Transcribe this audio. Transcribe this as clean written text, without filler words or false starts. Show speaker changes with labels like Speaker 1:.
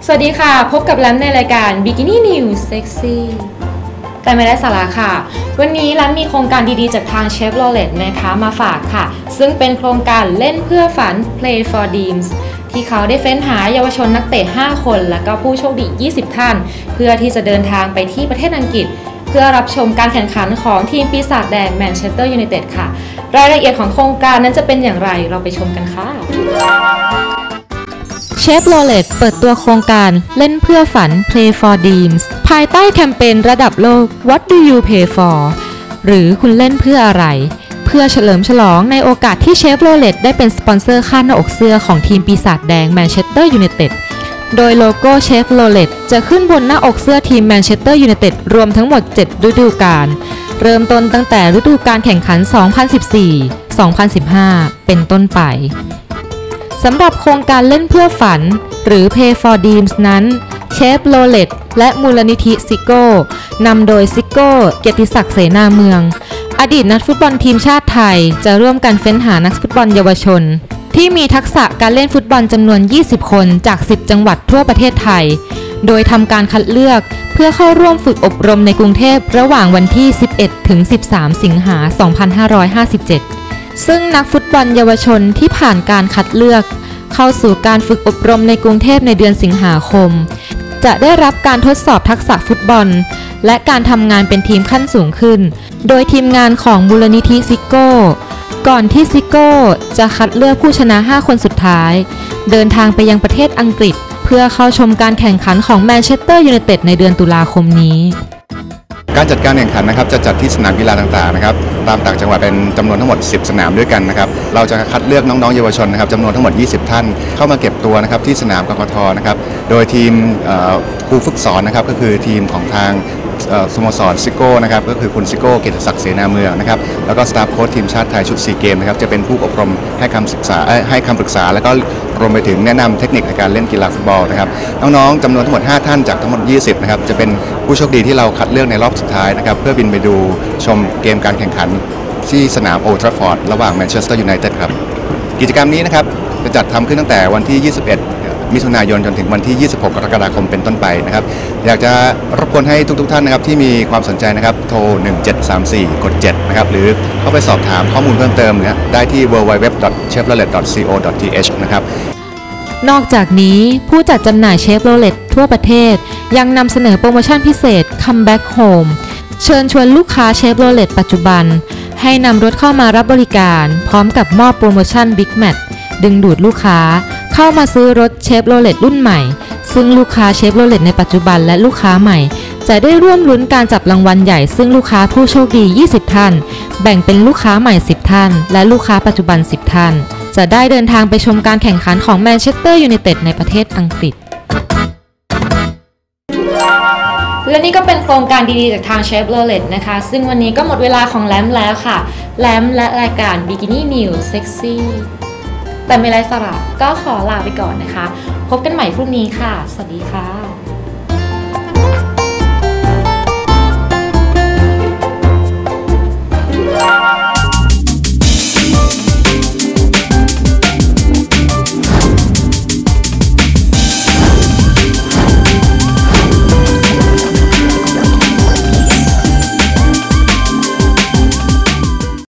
Speaker 1: สวัสดีค่ะพบกับแลมในรายการ Bikini News Sexy แต่ไม่ได้สาระค่ะวันนี้แลมมีโครงการดีๆจากทาง Chevrolet นะคะมาฝากค่ะซึ่งเป็นโครงการเล่นเพื่อฝัน Play for Dreams ที่เขาได้เฟ้นหาเยาวชนนักเตะ5คนและก็ผู้โชคดี20ท่านเพื่อที่จะเดินทางไปที่ประเทศอังกฤษเพื่อรับชมการแข่งขันของทีมปีศาจแดงแมนเชสเตอร์ยูไนเต็ดค่ะรายละเอียดของโครงการนั้นจะเป็นอย่างไรเราไปชมกันค่ะChevrolet เปิดตัวโครงการเล่นเพื่อฝัน Play for Dreams ภายใต้แคมเปญระดับโลก What do you pay for หรือคุณเล่นเพื่ออะไรเพื่อเฉลิมฉลองในโอกาสที่ Chevrolet ได้เป็นสปอนเซอร์ค่าหน้าอกเสื้อของทีมปีศาจแดงแมนเชสเตอร์ยูไนเต็ดโดยโลโก้ Chevrolet จะขึ้นบนหน้าอกเสื้อทีมแมนเชสเตอร์ยูไนเต็ดรวมทั้งหมด7ฤดูกาลเริ่มต้นตั้งแต่ฤดูกาลแข่งขัน 2014-2015 เป็นต้นไปสำหรับโครงการเล่นเพื่อฝันหรือ Play for Dreams นั้น Chevrolet และมูลนิธิซิโก้นำโดยซิโก้เกียรติศักดิ์เสนาเมืองอดีตนักฟุตบอลทีมชาติไทยจะร่วมกันเฟ้นหานักฟุตบอลเยาวชนที่มีทักษะการเล่นฟุตบอลจำนวน20คนจาก10จังหวัดทั่วประเทศไทยโดยทำการคัดเลือกเพื่อเข้าร่วมฝึกอบรมในกรุงเทพระหว่างวันที่11ถึง13สิงหาคม2557ซึ่งนักฟุตบอลเยาวชนที่ผ่านการคัดเลือกเข้าสู่การฝึกอบรมในกรุงเทพในเดือนสิงหาคมจะได้รับการทดสอบทักษะฟุตบอลและการทำงานเป็นทีมขั้นสูงขึ้นโดยทีมงานของมูลนิธิซิโก้ก่อนที่ซิโก้จะคัดเลือกผู้ชนะ5คนสุดท้ายเดินทางไปยังประเทศอังกฤษเพื่อเข้าชมการแข่งขันของแมนเชสเตอร์ยูไนเต็ดในเดือนตุลาคมนี้
Speaker 2: การจัดการแข่งขันนะครับจะจัดที่สนามกีฬาต่างๆนะครับตามต่างจังหวัดเป็นจำนวนทั้งหมด10สนามด้วยกันนะครับเราจะคัดเลือกน้องๆเยาวชนนะครับจำนวนทั้งหมด20ท่านเข้ามาเก็บตัวนะครับที่สนามกกท.นะครับโดยทีมครูฝึกสอนนะครับก็คือทีมของทางสโมสรซิโก้นะครับก็คือคุณซิโก้เกียรติศักดิ์เสนาเมืองนะครับแล้วก็สตาฟโค้ชทีมชาติไทยชุด4เกมนะครับจะเป็นผู้อบรมให้คำปรึกษาแล้วก็รวมไปถึงแนะนำเทคนิคในการเล่นกีฬาฟุตบอลนะครับน้องๆจำนวนทั้งหมด5ท่านจากทั้งหมด20นะครับจะเป็นผู้โชคดีที่เราคัดเลือกในรอบสุดท้ายนะครับเพื่อบินไปดูชมเกมการแข่งขันที่สนามโอลด์แทราฟฟอร์ดระหว่างแมนเชสเตอร์ยูไนเต็ดครับกิจกรรมนี้นะครับจะจัดทำขึ้นตั้งแต่วันที่21มิถุนายนจนถึงวันที่26กรกฎาคมเป็นต้นไปนะครับอยากจะรบกวนให้ทุกท่านนะครับที่มีความสนใจนะครับโทร1734กด7นะครับหรือเข้าไปสอบถามข้อมูลเพิ่มเติมนะได้ที่ www.chevrolet.co.th นะครับ
Speaker 1: นอกจากนี้ผู้จัดจำหน่าย Chevrolet ทั่วประเทศยังนำเสนอโปรโมชั่นพิเศษ Come Back Home เชิญชวนลูกค้า Chevrolet ปัจจุบันให้นำรถเข้ามารับบริการพร้อมกับมอบโปรโมชั่น Big Match ดึงดูดลูกค้าเข้ามาซื้อรถ Chevrolet รุ่นใหม่ซึ่งลูกค้า Chevrolet ในปัจจุบันและลูกค้าใหม่จะได้ร่วมลุ้นการจับรางวัลใหญ่ซึ่งลูกค้าผู้โชคดี20ท่านแบ่งเป็นลูกค้าใหม่10ท่านและลูกค้าปัจจุบัน10ท่านจะได้เดินทางไปชมการแข่งขันของแมนเชสเตอร์ยูไนเต็ดในประเทศอังกฤษและนี่ก็เป็นโครงการดีๆจากทาง Chevrolet นะคะซึ่งวันนี้ก็หมดเวลาของแลมแล้วค่ะแลมและรายการ Bikini News Sexy แต่ไม่ไร้สาระก็ขอลาไปก่อนนะคะพบกันใหม่พรุ่งนี้ค่ะสวัสดีค่ะ